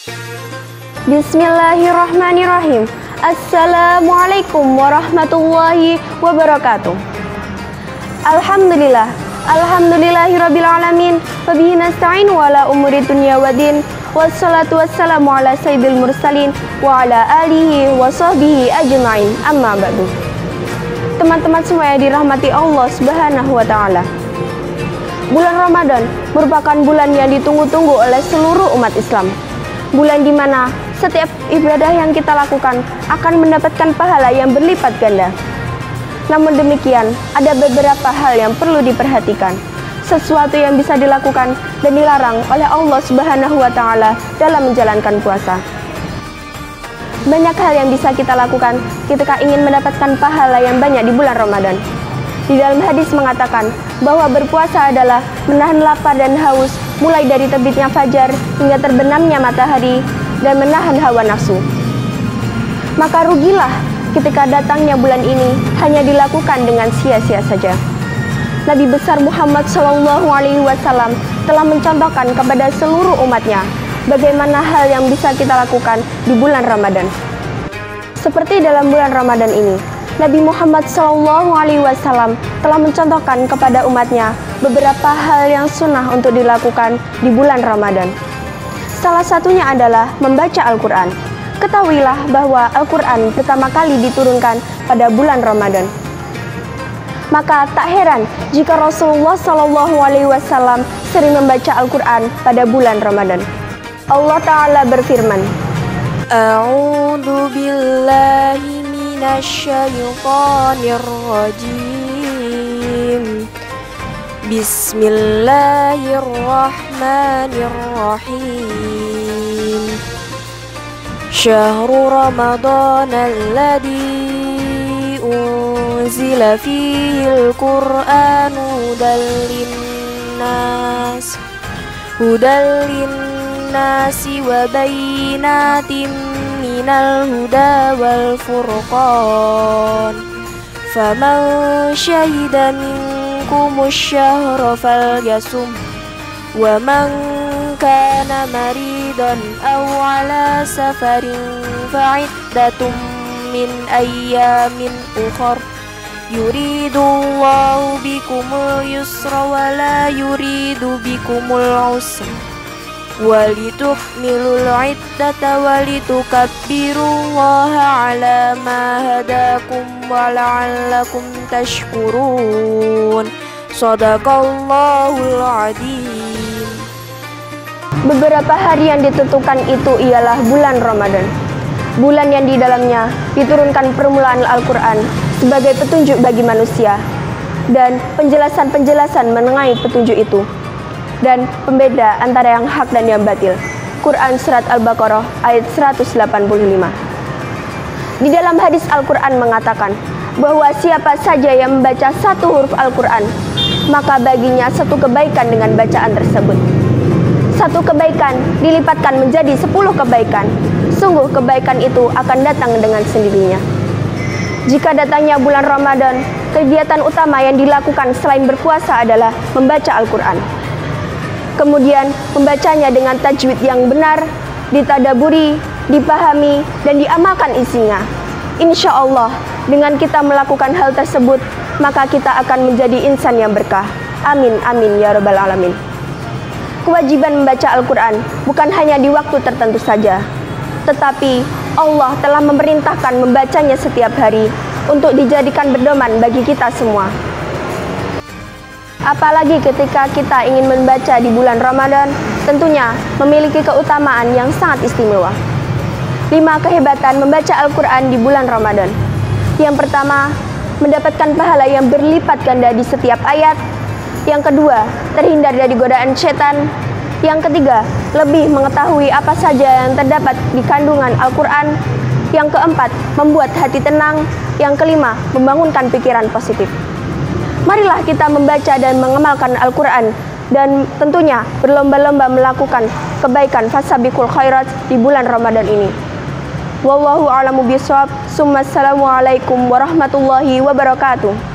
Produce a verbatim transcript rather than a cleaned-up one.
Bismillahirrahmanirrahim. Assalamualaikum warahmatullahi wabarakatuh. Alhamdulillah, alhamdulillahirabbil alamin, wa bihi nasta'in wa ala umuri dunya waddin. Wassalatu wassalamu ala sayyidil mursalin wa ala alihi wa sahbihi ajma'in. Amma ba'du. Teman-teman semua yang dirahmati Allah Subhanahu wa taala. Bulan Ramadan merupakan bulan yang ditunggu-tunggu oleh seluruh umat Islam. Bulan di mana setiap ibadah yang kita lakukan akan mendapatkan pahala yang berlipat ganda. Namun demikian, ada beberapa hal yang perlu diperhatikan. Sesuatu yang bisa dilakukan dan dilarang oleh Allah Subhanahu wa taala dalam menjalankan puasa. Banyak hal yang bisa kita lakukan ketika ingin mendapatkan pahala yang banyak di bulan Ramadan. Di dalam hadis mengatakan bahwa berpuasa adalah menahan lapar dan haus mulai dari terbitnya fajar hingga terbenamnya matahari dan menahan hawa nafsu. Maka rugilah ketika datangnya bulan ini hanya dilakukan dengan sia-sia saja. Nabi besar Muhammad shallallahu alaihi wasallam telah mencontohkan kepada seluruh umatnya bagaimana hal yang bisa kita lakukan di bulan Ramadan. Seperti dalam bulan Ramadan ini, Nabi Muhammad shallallahu alaihi wasallam telah mencontohkan kepada umatnya beberapa hal yang sunnah untuk dilakukan di bulan Ramadan. Salah satunya adalah membaca Al-Quran. Ketahuilah bahwa Al-Quran pertama kali diturunkan pada bulan Ramadan. Maka tak heran jika Rasulullah shallallahu alaihi wasallam sering membaca Al-Quran pada bulan Ramadan. Allah Ta'ala berfirman, A'udzu billahi minasyaitonir rajim. Bismillahirrahmanirrahim. Syahru Ramadan alladzi unzila fihil Qur'anu hudal linnas hudal linnasi wa bayyinatin minal huda wal furqan. Faman syahida minkumus syahra falyasum wa man kana maridan aw ala safarin fa'iddatum min ayyamin ukhar. Yuridullahu bikumul yusra wa la yuridu bikumul usra walitukmilul iddata walitukabbirullaha ala ma hadakum wa la'allakum tashkurun. Shadaqallahul adzim. Beberapa hari yang ditentukan itu ialah bulan Ramadan, bulan yang di dalamnya diturunkan permulaan Al-Quran sebagai petunjuk bagi manusia dan penjelasan-penjelasan mengenai petunjuk itu dan pembeda antara yang hak dan yang batil. Quran Surat Al-Baqarah ayat seratus delapan puluh lima. Di dalam hadis Al-Quran mengatakan bahwa siapa saja yang membaca satu huruf Al-Quran, maka baginya satu kebaikan dengan bacaan tersebut. Satu kebaikan dilipatkan menjadi sepuluh kebaikan. Sungguh kebaikan itu akan datang dengan sendirinya. Jika datangnya bulan Ramadan, kegiatan utama yang dilakukan selain berpuasa adalah membaca Al-Quran. Kemudian membacanya dengan tajwid yang benar, ditadaburi, dipahami, dan diamalkan isinya. Insya Allah, dengan kita melakukan hal tersebut, maka kita akan menjadi insan yang berkah. Amin, amin, ya rabbal alamin. Kewajiban membaca Al-Quran bukan hanya di waktu tertentu saja, tetapi Allah telah memerintahkan membacanya setiap hari untuk dijadikan pedoman bagi kita semua. Apalagi ketika kita ingin membaca di bulan Ramadan, tentunya memiliki keutamaan yang sangat istimewa. Lima kehebatan membaca Al-Quran di bulan Ramadan. Yang pertama, mendapatkan pahala yang berlipat ganda di setiap ayat. Yang kedua, terhindar dari godaan setan. Yang ketiga, lebih mengetahui apa saja yang terdapat di kandungan Al-Quran. Yang keempat, membuat hati tenang. Yang kelima, membangunkan pikiran positif. Marilah kita membaca dan mengamalkan Al-Quran dan tentunya berlomba-lomba melakukan kebaikan fasabiqul khairat di bulan Ramadan ini. Wallahu a'lamu bishawab. Assalamualaikum warahmatullahi wabarakatuh.